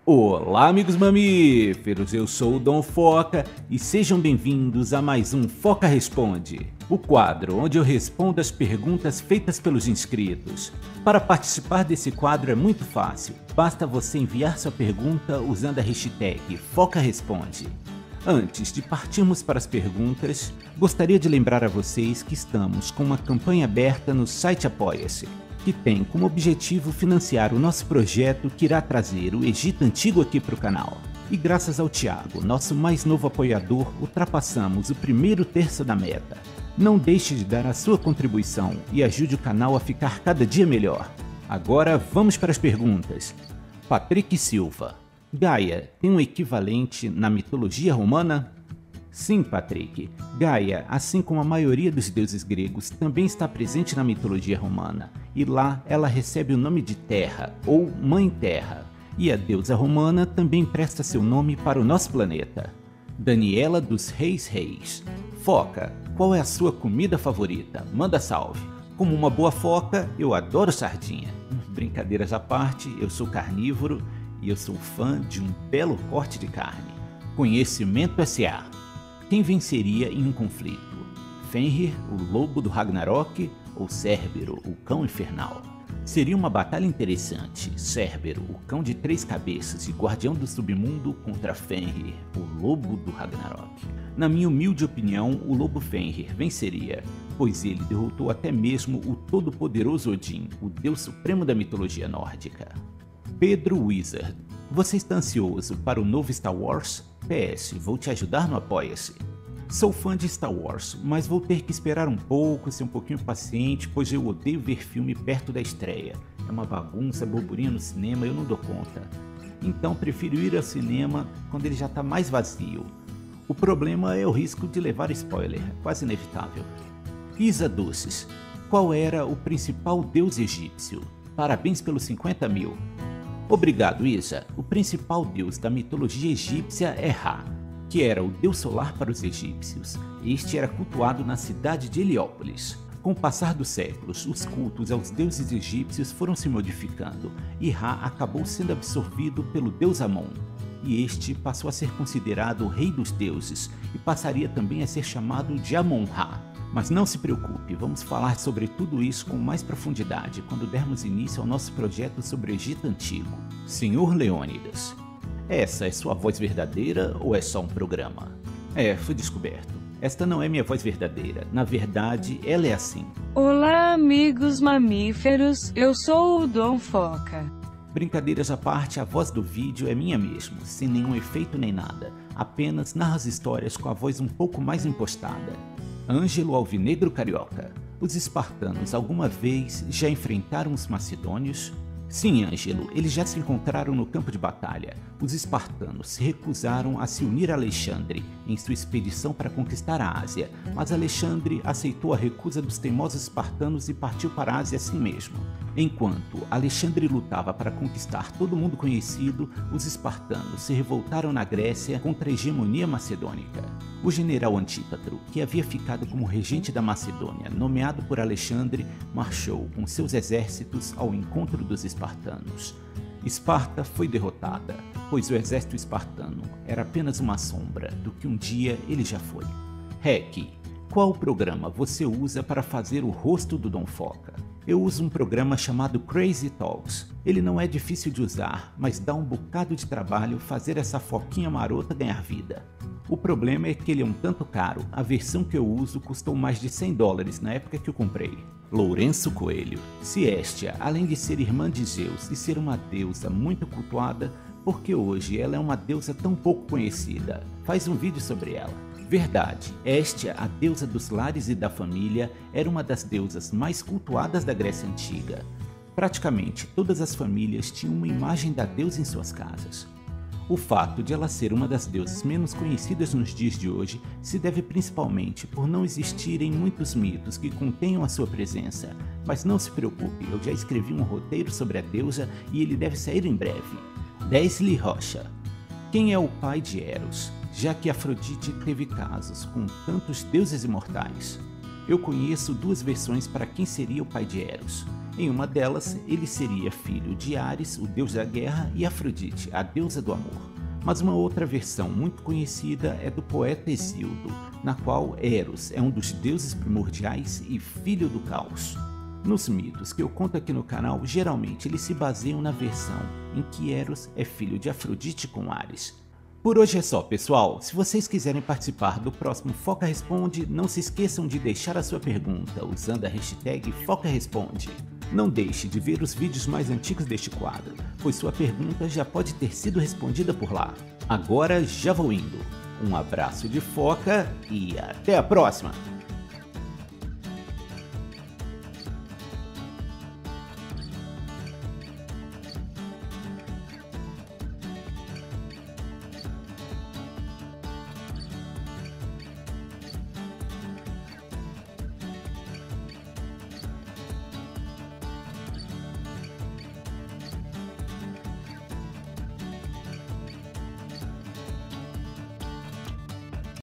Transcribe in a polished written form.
Olá, amigos mamíferos! Eu sou o Dom Foca e sejam bem-vindos a mais um Foca Responde, o quadro onde eu respondo as perguntas feitas pelos inscritos. Para participar desse quadro é muito fácil, basta você enviar sua pergunta usando a hashtag Foca Responde. Antes de partirmos para as perguntas, gostaria de lembrar a vocês que estamos com uma campanha aberta no site Apoia-se, que tem como objetivo financiar o nosso projeto que irá trazer o Egito Antigo aqui para o canal. E graças ao Thiago, nosso mais novo apoiador, ultrapassamos o primeiro terço da meta. Não deixe de dar a sua contribuição e ajude o canal a ficar cada dia melhor. Agora vamos para as perguntas. Patrick Silva: Gaia tem um equivalente na mitologia romana? Sim, Patrick. Gaia, assim como a maioria dos deuses gregos, também está presente na mitologia romana, e lá ela recebe o nome de Terra, ou Mãe Terra. E a deusa romana também presta seu nome para o nosso planeta. Daniela dos Reis. Foca, qual é a sua comida favorita? Manda salve. Como uma boa foca, eu adoro sardinha. Brincadeiras à parte, eu sou carnívoro e eu sou fã de um belo corte de carne. Conhecimento S.A. Quem venceria em um conflito? Fenrir, o lobo do Ragnarok, ou Cérbero, o cão infernal? Seria uma batalha interessante, Cérbero, o cão de 3 cabeças e guardião do submundo, contra Fenrir, o lobo do Ragnarok. Na minha humilde opinião, o lobo Fenrir venceria, pois ele derrotou até mesmo o todo-poderoso Odin, o deus supremo da mitologia nórdica. Pedro Wizard: você está ansioso para o novo Star Wars? PS, vou te ajudar no Apoia-se. Sou fã de Star Wars, mas vou ter que esperar um pouco, ser um pouquinho paciente, pois eu odeio ver filme perto da estreia. É uma bagunça, burburinho no cinema, eu não dou conta. Então prefiro ir ao cinema quando ele já está mais vazio. O problema é o risco de levar spoiler, quase inevitável. Isa Doces: qual era o principal deus egípcio? Parabéns pelos 50 mil. Obrigado, Isa. O principal deus da mitologia egípcia é Ra, que era o deus solar para os egípcios. Este era cultuado na cidade de Heliópolis. Com o passar dos séculos, os cultos aos deuses egípcios foram se modificando e Ra acabou sendo absorvido pelo deus Amon. E este passou a ser considerado o rei dos deuses e passaria também a ser chamado de Amon-Ra. Mas não se preocupe, vamos falar sobre tudo isso com mais profundidade quando dermos início ao nosso projeto sobre o Egito Antigo. Senhor Leônidas: essa é sua voz verdadeira ou é só um programa? Foi descoberto. Esta não é minha voz verdadeira, na verdade ela é assim. Olá, amigos mamíferos, eu sou o Dom Foca. Brincadeiras à parte, a voz do vídeo é minha mesmo, sem nenhum efeito nem nada, apenas narro as histórias com a voz um pouco mais impostada. Ângelo Alvinegro Carioca: os espartanos alguma vez já enfrentaram os macedônios? Sim, Ângelo, eles já se encontraram no campo de batalha. Os espartanos se recusaram a se unir a Alexandre em sua expedição para conquistar a Ásia, mas Alexandre aceitou a recusa dos teimosos espartanos e partiu para a Ásia assim mesmo. Enquanto Alexandre lutava para conquistar todo mundo conhecido, os espartanos se revoltaram na Grécia contra a hegemonia macedônica. O general Antípatro, que havia ficado como regente da Macedônia, nomeado por Alexandre, marchou com seus exércitos ao encontro dos espartanos. Esparta foi derrotada, pois o exército espartano era apenas uma sombra do que um dia ele já foi. Rec: qual programa você usa para fazer o rosto do Dom Foca? Eu uso um programa chamado Crazy Talks. Ele não é difícil de usar, mas dá um bocado de trabalho fazer essa foquinha marota ganhar vida. O problema é que ele é um tanto caro, a versão que eu uso custou mais de $100 na época que eu comprei. Lourenço Coelho: se Hestia, além de ser irmã de Zeus e ser uma deusa muito cultuada, por que hoje ela é uma deusa tão pouco conhecida? Faz um vídeo sobre ela. Verdade, Hestia, a deusa dos lares e da família, era uma das deusas mais cultuadas da Grécia Antiga. Praticamente todas as famílias tinham uma imagem da deusa em suas casas. O fato de ela ser uma das deusas menos conhecidas nos dias de hoje se deve principalmente por não existirem muitos mitos que contenham a sua presença. Mas não se preocupe, eu já escrevi um roteiro sobre a deusa e ele deve sair em breve. Desley Rocha: quem é o pai de Eros, já que Afrodite teve casos com tantos deuses imortais? Eu conheço 2 versões para quem seria o pai de Eros. Em uma delas, ele seria filho de Ares, o deus da guerra, e Afrodite, a deusa do amor. Mas uma outra versão muito conhecida é do poeta Hesíodo, na qual Eros é um dos deuses primordiais e filho do caos. Nos mitos que eu conto aqui no canal, geralmente eles se baseiam na versão em que Eros é filho de Afrodite com Ares. Por hoje é só, pessoal. Se vocês quiserem participar do próximo Foca Responde, não se esqueçam de deixar a sua pergunta usando a hashtag FocaResponde. Não deixe de ver os vídeos mais antigos deste quadro, pois sua pergunta já pode ter sido respondida por lá. Agora já vou indo. Um abraço de foca e até a próxima!